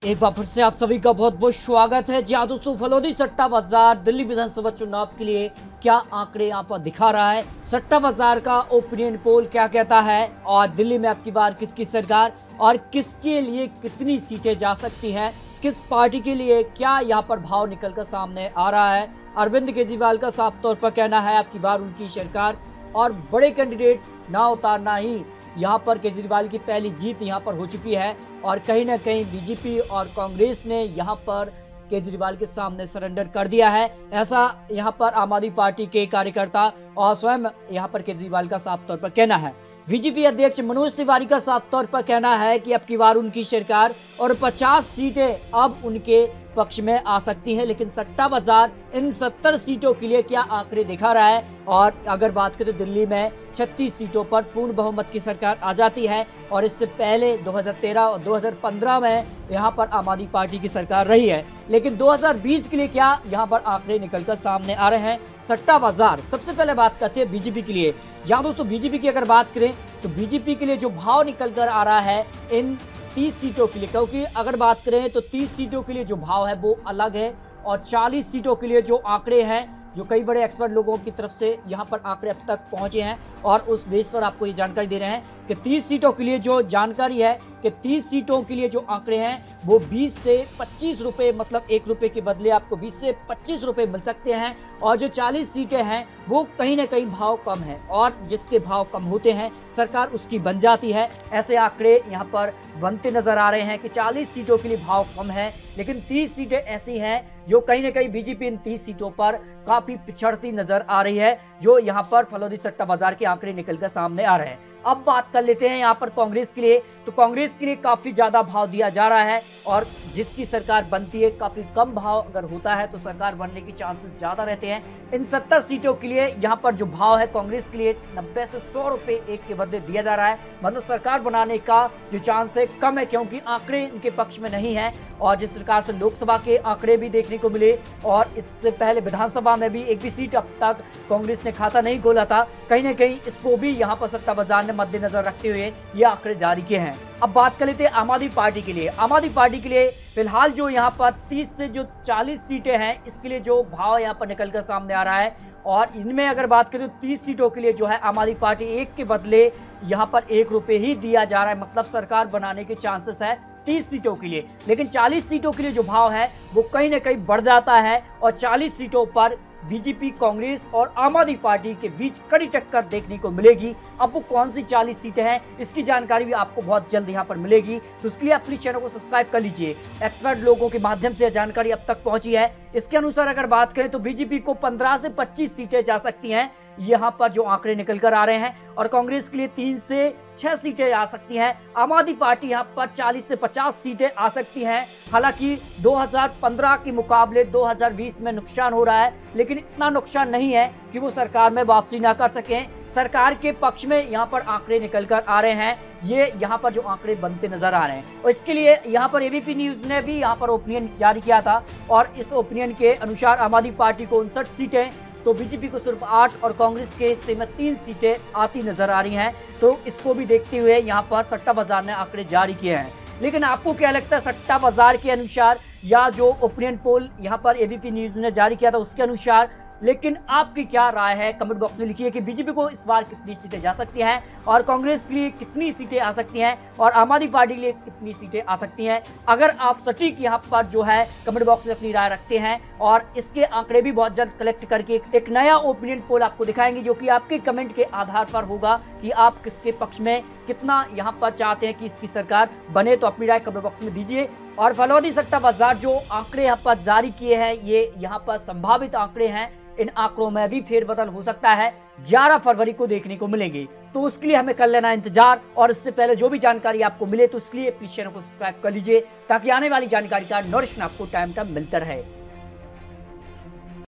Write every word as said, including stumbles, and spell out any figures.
एक बार फिर से आप सभी का बहुत बहुत स्वागत है। जी हाँ दोस्तों, फलौदी सट्टा बाजार दिल्ली विधानसभा चुनाव के लिए क्या आंकड़े यहाँ पर दिखा रहा है, सट्टा बाजार का ओपिनियन पोल क्या कहता है और दिल्ली में आपकी बार किसकी सरकार और किसके लिए कितनी सीटें जा सकती हैं, किस पार्टी के लिए क्या यहाँ पर भाव निकलकर सामने आ रहा है। अरविंद केजरीवाल का साफ तौर पर कहना है आपकी बार उनकी सरकार और बड़े कैंडिडेट ना उतारना ही यहाँ पर केजरीवाल की पहली जीत यहाँ पर हो चुकी है और कहीं ना कहीं बीजेपी और कांग्रेस ने यहाँ पर केजरीवाल के सामने सरेंडर कर दिया है। ऐसा यहाँ पर आम आदमी पार्टी के कार्यकर्ता और स्वयं यहाँ पर केजरीवाल का साफ तौर पर कहना है। बीजेपी अध्यक्ष मनोज तिवारी का साफ तौर पर कहना है कि अब की बार उनकी सरकार और पचास सीटें अब उनके पक्ष में आ सकती हैं, लेकिन सट्टा बाजार इन सत्तर सीटों के लिए क्या आंकड़े दिखा रहा है। और अगर बात करें तो दिल्ली में छत्तीस सीटों पर पूर्ण बहुमत की सरकार आ जाती है और इससे पहले दो हज़ार तेरह और दो हज़ार पंद्रह में यहां पर आम आदमी पार्टी की सरकार रही है। लेकिन दो हज़ार बीस के लिए क्या यहां पर आंकड़े निकलकर सामने आ रहे हैं। सट्टा बाजार सबसे पहले बात करते हैं बीजेपी के लिए। जहां दोस्तों बीजेपी की अगर बात करें तो बीजेपी के लिए जो भाव निकल कर आ रहा है इन तीस सीटों के लिए, क्योंकि अगर बात करें तो तीस सीटों के लिए जो भाव है वो अलग है और चालीस सीटों के लिए जो आंकड़े हैं, जो कई बड़े एक्सपर्ट लोगों की तरफ से यहां पर आंकड़े अब तक पहुंचे हैं और उस बेस पर आपको ये जानकारी दे रहे हैं कि तीस सीटों के लिए जो जानकारी है कि तीस सीटों के लिए जो आंकड़े हैं वो बीस से पच्चीस रुपए, मतलब एक रुपए के बदले आपको बीस से पच्चीस रुपए मिल सकते हैं और जो चालीस सीटें हैं वो कहीं ना कहीं भाव कम है और जिसके भाव कम होते हैं सरकार उसकी बन जाती है। ऐसे आंकड़े यहाँ पर बनते नजर आ रहे हैं कि चालीस सीटों के लिए भाव कम है, लेकिन तीस सीटें ऐसी हैं जो कहीं ना कहीं बीजेपी इन तीस सीटों पर काफी पिछड़ती नजर आ रही है, जो यहाँ पर फलौदी सट्टा बाजार के आंकड़े निकलकर सामने आ रहे हैं। अब बात कर लेते हैं यहाँ पर कांग्रेस के लिए। तो कांग्रेस के लिए काफी ज्यादा भाव दिया जा रहा है और जिसकी सरकार बनती है काफी कम भाव अगर होता है तो सरकार बनने की चांसेस ज्यादा रहते हैं। इन सत्तर सीटों के लिए यहाँ पर जो भाव है कांग्रेस के लिए नब्बे से सौ रुपए एक के बदले दिया जा रहा है, मतलब सरकार बनाने का जो चांस है कम है, क्योंकि आंकड़े इनके पक्ष में नहीं है। और जिस प्रकार से लोकसभा के आंकड़े भी देखने को मिले और इससे पहले विधानसभा में भी एक भी सीट अब तक कांग्रेस ने खाता नहीं खोला था, कहीं ना कहीं इसको भी यहाँ पर सट्टा बाजार ने मद्देनजर रखते हुए ये आंकड़े जारी किए हैं। अब बात कर लेते हैं आम आदमी पार्टी के लिए। आम आदमी पार्टी के लिए फिलहाल जो यहाँ पर तीस से जो चालीस सीटें हैं इसके लिए जो भाव यहाँ पर निकलकर सामने आ रहा है और इनमें अगर बात करें तो तीस सीटों के लिए जो है आम आदमी पार्टी एक के बदले यहाँ पर एक रुपए ही दिया जा रहा है, मतलब सरकार बनाने के चांसेस है तीस सीटों के लिए। लेकिन चालीस सीटों के लिए जो भाव है वो कहीं ना कहीं बढ़ जाता है और चालीस सीटों पर बीजेपी, कांग्रेस और आम आदमी पार्टी के बीच कड़ी टक्कर देखने को मिलेगी। अब वो कौन सी चालीस सीटें हैं इसकी जानकारी भी आपको बहुत जल्द यहाँ पर मिलेगी, तो उसके लिए अपने चैनल को सब्सक्राइब कर लीजिए। एक्सपर्ट लोगों के माध्यम से जानकारी अब तक पहुंची है। इसके अनुसार अगर बात करें तो बीजेपी को पंद्रह से पच्चीस सीटें जा सकती हैं, यहाँ पर जो आंकड़े निकल कर आ रहे हैं, और कांग्रेस के लिए तीन से छह सीटें आ सकती हैं। आम आदमी पार्टी यहाँ पर चालीस से पचास सीटें आ सकती हैं। हालांकि दो हज़ार पंद्रह के मुकाबले दो हज़ार बीस में नुकसान हो रहा है, लेकिन इतना नुकसान नहीं है कि वो सरकार में वापसी ना कर सकें। सरकार के पक्ष में यहाँ पर आंकड़े निकल कर आ रहे हैं, ये यहाँ पर जो आंकड़े बनते नजर आ रहे हैं। और इसके लिए यहाँ पर एबीपी न्यूज ने भी यहाँ पर ओपिनियन जारी किया था और इस ओपिनियन के अनुसार आम आदमी पार्टी को उनसठ सीटें तो बीजेपी को सिर्फ आठ और कांग्रेस के हिस्से में तीन सीटें आती नजर आ रही हैं। तो इसको भी देखते हुए यहाँ पर सट्टा बाजार ने आंकड़े जारी किए हैं। लेकिन आपको क्या लगता है, सट्टा बाजार के अनुसार या जो ओपिनियन पोल यहाँ पर एबीपी न्यूज ने जारी किया था उसके अनुसार, लेकिन आपकी क्या राय है कमेंट बॉक्स में लिखिए कि बीजेपी को इस बार कितनी सीटें जा सकती हैं और कांग्रेस के लिए कितनी सीटें आ सकती हैं और आम आदमी पार्टी के लिए कितनी सीटें आ सकती हैं। अगर आप सटीक यहाँ पर जो है कमेंट बॉक्स में अपनी राय रखते हैं और इसके आंकड़े भी बहुत जल्द कलेक्ट करके एक नया ओपिनियन पोल आपको दिखाएंगे, जो कि आपके कमेंट के आधार पर होगा कि आप किसके पक्ष में कितना यहाँ पर चाहते हैं कि इसकी सरकार बने। तो अपनी राय कमेंट बॉक्स में दीजिए। और फलौदी सट्टा बाजार जो आंकड़े यहाँ पर जारी किए हैं ये यहाँ पर संभावित आंकड़े हैं, इन आंकड़ों में भी फेरबदल हो सकता है, ग्यारह फरवरी को देखने को मिलेंगे। तो उसके लिए हमें कर लेना इंतजार और इससे पहले जो भी जानकारी आपको मिले तो उसके लिए प्लीज चैनल को सब्सक्राइब कर लीजिए ताकि आने वाली जानकारी का नोटिफिकेशन आपको टाइम टाइम मिलता रहे।